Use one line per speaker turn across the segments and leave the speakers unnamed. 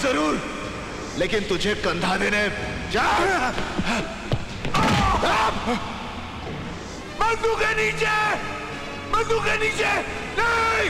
जरूर, लेकिन तुझे कंधा देने जा। बंदूक के नीचे, बंदूक के नीचे नहीं।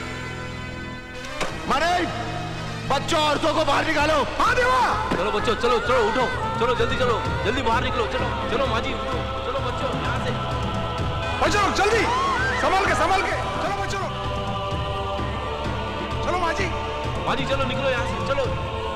मारे बच्चों औरतों को बाहर निकालो। हाँ देवा।
चलो बच्चों, चलो चलो उठो, चलो जल्दी चलो, जल्दी बाहर निकलो। चलो चलो माँ जी उठो, चलो बच्चों यहाँ से।
बच्चों जल्दी, संभाल के चलो बच्चों, चलो माँ जी
चलो निकलो यहाँ से, चलो।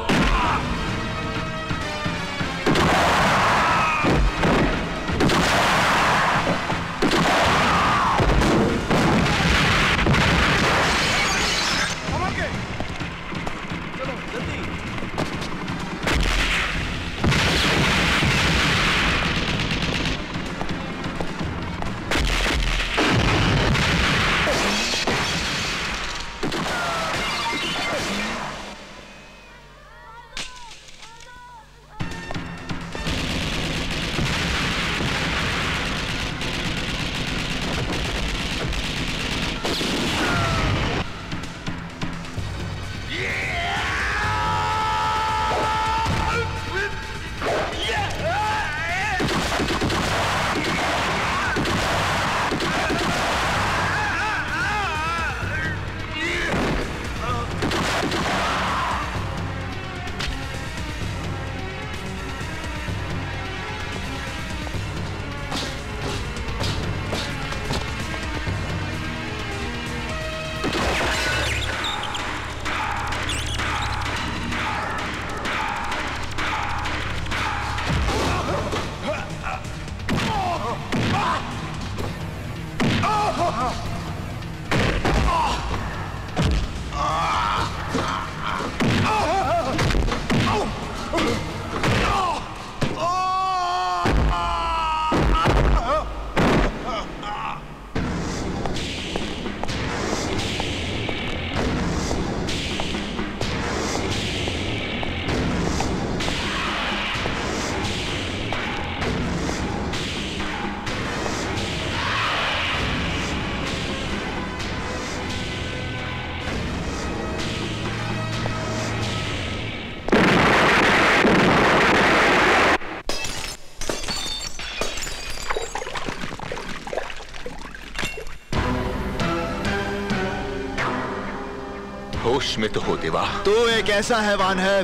होश में तो हो देवा। तू एक ऐसा हैवान है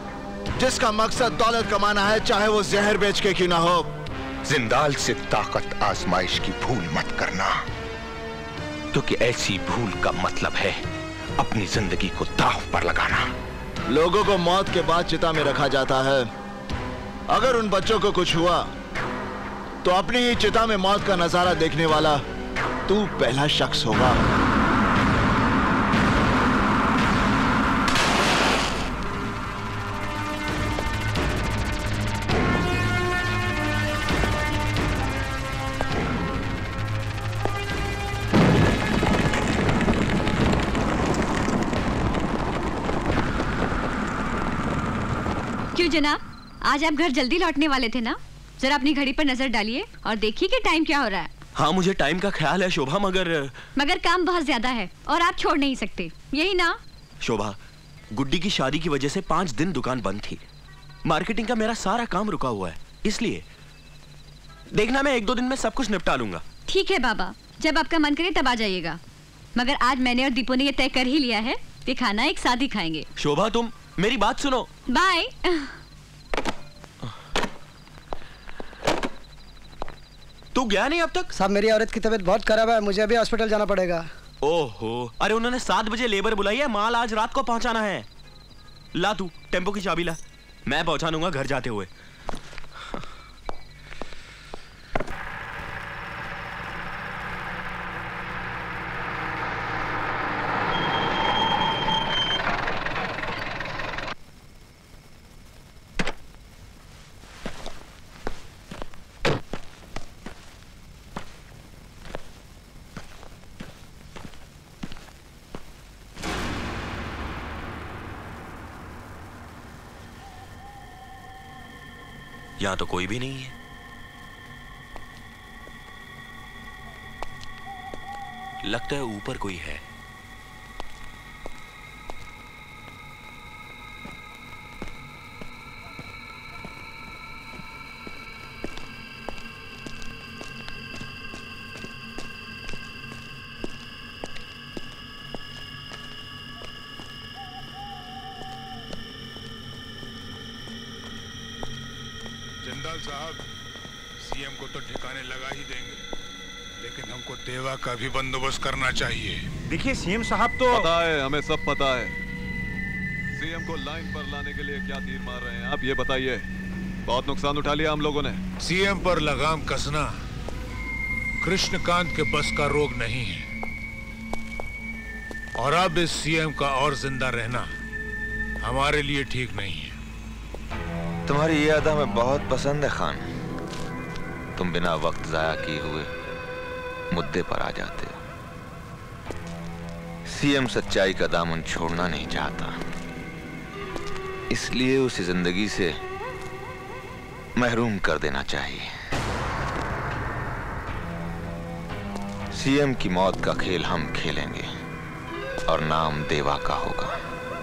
जिसका मकसद दौलत कमाना है, चाहे वो जहर बेच के क्यों ना हो।
जिंदाल से ताकत आजमाइश की भूल मत करना, क्योंकि ऐसी भूल का मतलब है अपनी जिंदगी को दांव पर लगाना।
लोगों को मौत के बाद चिता में रखा जाता है। अगर उन बच्चों को कुछ हुआ तो अपनी ही चिता में मौत का नजारा देखने वाला तू पहला शख्स होगा।
क्यों जनाब, आज आप घर जल्दी लौटने वाले थे ना? जरा अपनी घड़ी पर नजर डालिए और देखिए कि टाइम क्या हो रहा है।
हाँ मुझे टाइम का ख्याल है शोभा, मगर
काम बहुत ज्यादा है और आप छोड़ नहीं सकते, यही ना?
शोभा, गुड्डी की शादी की वजह से 5 दिन दुकान बंद थी। मार्केटिंग का मेरा सारा काम रुका हुआ है, इसलिए देखना मैं 1-2 दिन में सब कुछ निपटा लूंगा।
ठीक है बाबा, जब आपका मन करे तब आ जाइएगा। मगर आज मैंने और दीपू ने ये तय कर ही लिया है कि खाना एक साथ ही खाएंगे।
शोभा तुम मेरी बात सुनो।
बाय।
तू गया नहीं अब तक?
साहब मेरी औरत की तबीयत बहुत खराब है, मुझे अभी हॉस्पिटल जाना पड़ेगा।
ओहो, अरे उन्होंने 7 बजे लेबर बुलाई है, माल आज रात को पहुंचाना है। ला तू टेम्पो की चाबी ला, मैं पहुंचा दूंगा घर जाते हुए। यहां तो कोई भी नहीं है। लगता है ऊपर कोई है।
जिंदाल साहब, सीएम को तो ठिकाने लगा ही देंगे, लेकिन हमको देवा का भी बंदोबस्त करना चाहिए।
देखिए सीएम साहब तो
पता है, हमें सब पता है। सीएम को लाइन पर लाने के लिए क्या तीर मार रहे हैं आप ये बताइए। बहुत नुकसान उठा लिया हम लोगों ने।
सीएम पर लगाम कसना कृष्णकांत के बस का रोग नहीं है, और अब इस सीएम का और जिंदा रहना हमारे लिए ठीक नहीं है।
तुम्हारी ये अदा हमें बहुत पसंद है खान। तुम बिना वक्त जाया किए हुए मुद्दे पर आ जाते हो। सीएम सच्चाई का दामन छोड़ना नहीं चाहता, इसलिए उसे जिंदगी से महरूम कर देना चाहिए। सीएम की मौत का खेल हम खेलेंगे और नाम देवा का होगा।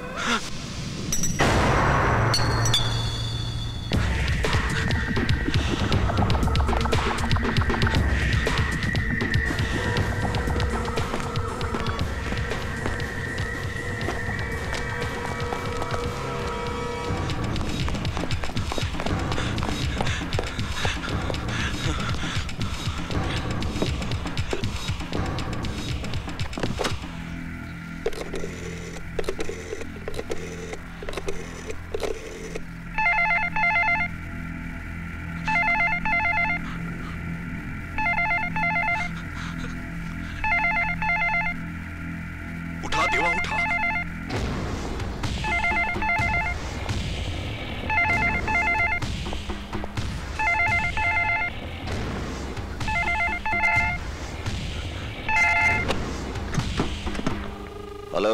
Hello,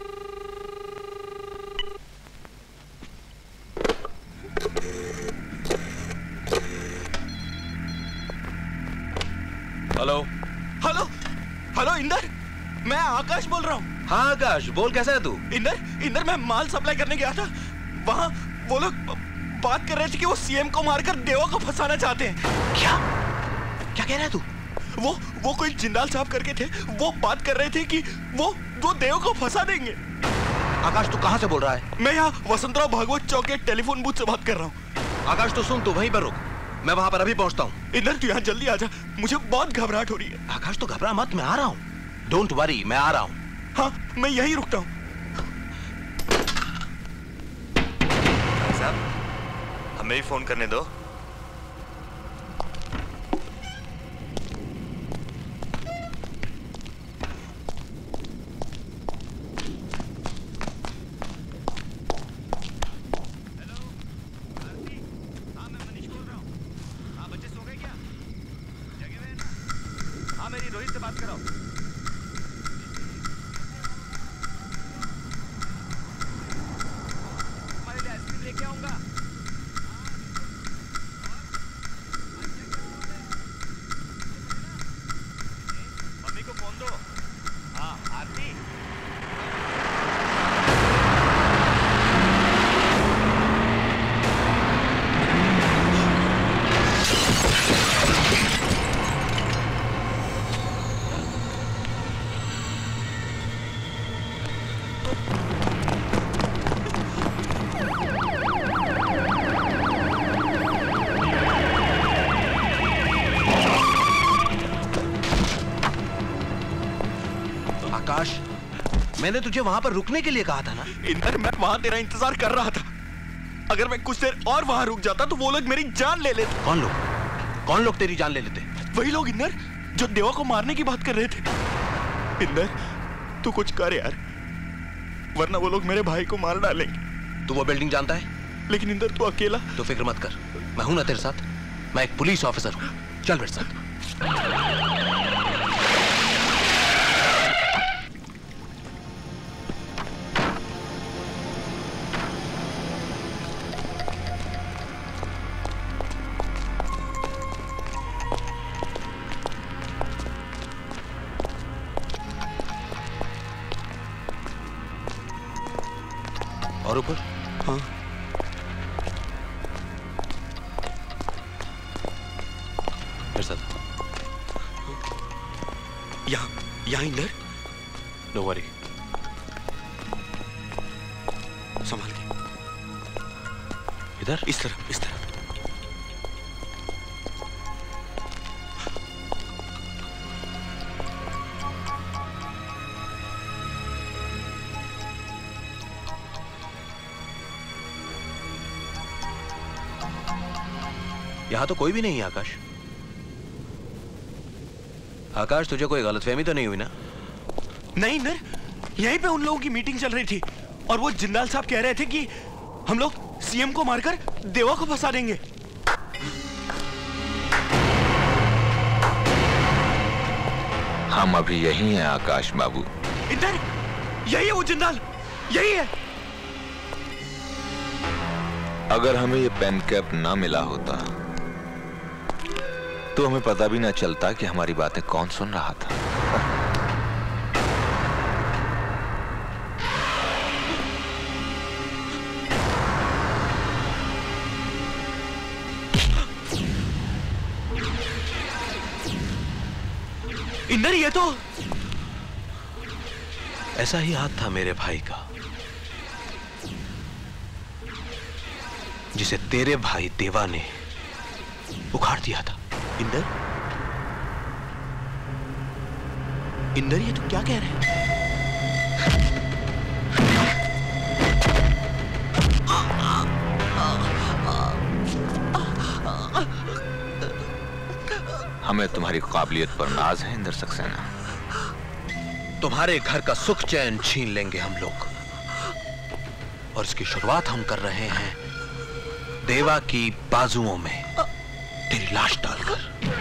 hello hello hello Inder, मैं आकाश बोल रहा हूँ।
हाँ आकाश बोल, कैसा है तू?
इंदर मैं माल सप्लाई करने गया था, वहाँ वो लोग बात कर रहे थे कि वो सीएम को मारकर देवा को फंसाना चाहते हैं।
क्या क्या कह रहा है तू?
वो कोई जिंदाल साहब करके थे, वो बात कर रहे थे कि वो देव को फंसा देंगे।
आकाश तू कहाँ से बोल रहा है?
मैं यहाँ वसंतराव भागवत चौक के टेलीफोन बूथ से बात कर रहा हूँ।
आकाश तो सुन, तू वहीं पर रुक, मैं वहां पर अभी पहुंचता हूँ।
इंदर तू यहाँ जल्दी आ जा, मुझे बहुत घबराहट हो रही है।
आकाश तो घबरा मत, मैं आ रहा हूँ। डोंट वरी, मैं आ रहा हूँ।
हाँ मैं यहीं रुकता हूँ।
साहब हमें भी फोन करने दो।
मैंने तुझे वहां पर रुकने के लिए कहा था ना।
इंदर मैं वहां तेरा इंतजार कर रहा था, अगर मैं कुछ देर और वहां रुक जाता तो वो लोग मेरी जान ले लेते।
कौन लोग तेरी जान ले लेते?
वही लोग इंदर जो देवा को मारने की बात कर रहे थे। इंदर तू कुछ कर यार, वरना वो लोग मेरे भाई को मार डालेंगे।
तू वो बिल्डिंग जानता है?
लेकिन इंदर तू अकेला।
तो फिक्र मत कर, मैं हूं ना तेरे साथ। मैं एक पुलिस ऑफिसर हूं, चल मेरे साथ। और ऊपर? हाँ। मेरे साथ।
यहाँ इंदर।
नो वरी,
संभाल के।
इधर?
इस तरफ।
यहां तो कोई भी नहीं है आकाश। आकाश, तुझे कोई गलतफहमी तो नहीं हुई ना?
नहीं नर, यहीं पे उन लोगों की मीटिंग चल रही थी और वो जिंदाल साहब कह रहे थे कि हम लोग सीएम को मारकर देवा को फंसा देंगे।
हम अभी यही हैं आकाश बाबू।
इधर यही है वो जिंदाल, यही है।
अगर हमें ये पेन कैप ना मिला होता तो हमें पता भी ना चलता कि हमारी बातें कौन सुन रहा था।
इंदर, ये तो
ऐसा ही हाथ था मेरे भाई का, जिसे तेरे भाई देवा ने उखाड़ दिया था।
इंदर, इंदर, ये तो क्या कह रहे हैं?
हमें तुम्हारी काबिलियत पर नाज है इंदर सक्सेना।
तुम्हारे घर का सुख चैन छीन लेंगे हम लोग, और इसकी शुरुआत हम कर रहे हैं देवा की बाजुओं में तेरी लाश डालकर।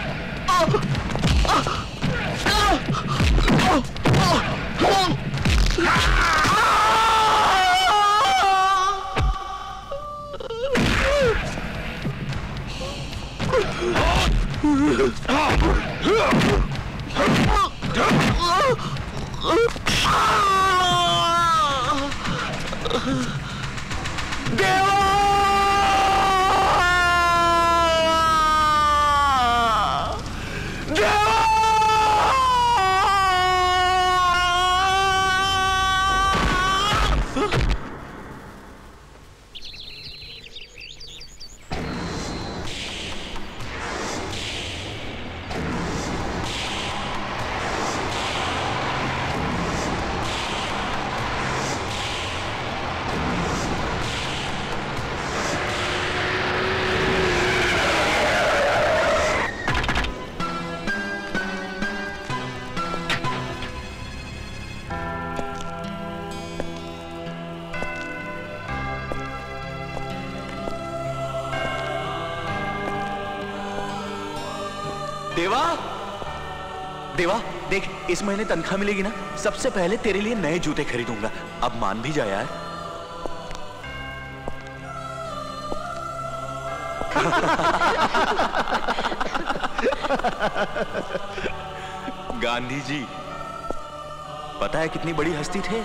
देवा, देवा देख, इस महीने तनख्वाह मिलेगी ना, सबसे पहले तेरे लिए नए जूते खरीदूंगा। अब मान भी जा यार। गांधी जी, पता है कितनी बड़ी हस्ती थे?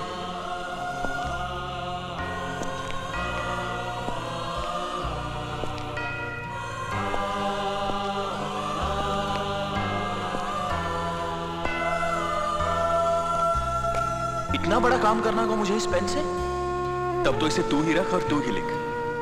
इतना बड़ा काम करना को मुझे इस पेन से, तब तो इसे तू ही रख और तू ही लिख।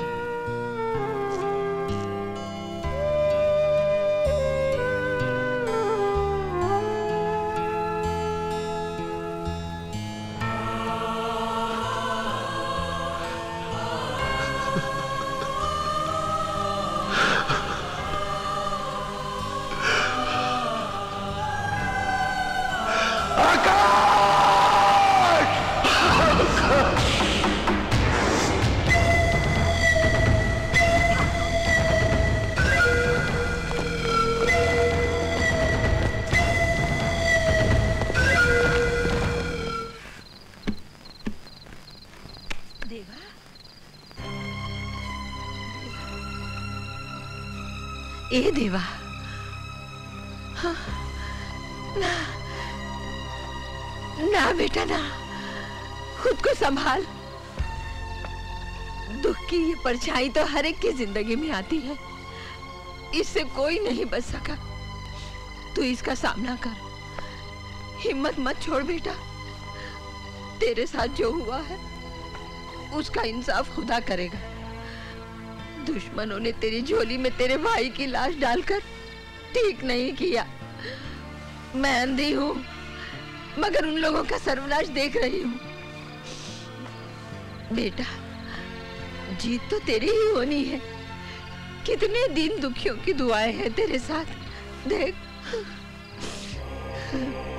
ए देवा, हाँ, ना, ना बेटा ना, खुद को संभाल। दुख की ये परछाई तो हर एक की जिंदगी में आती है, इससे कोई नहीं बच सका। तू इसका सामना कर, हिम्मत मत छोड़ बेटा। तेरे साथ जो हुआ है उसका इंसाफ खुदा करेगा। दुश्मनों ने तेरी झोली में तेरे भाई की लाश डालकर ठीक नहीं किया। मैं अंधी हूँ मगर उन लोगों का सर्वनाश देख रही हूँ। बेटा, जीत तो तेरी ही होनी है कितने दिन दुखियों की दुआएं हैं तेरे साथ। देख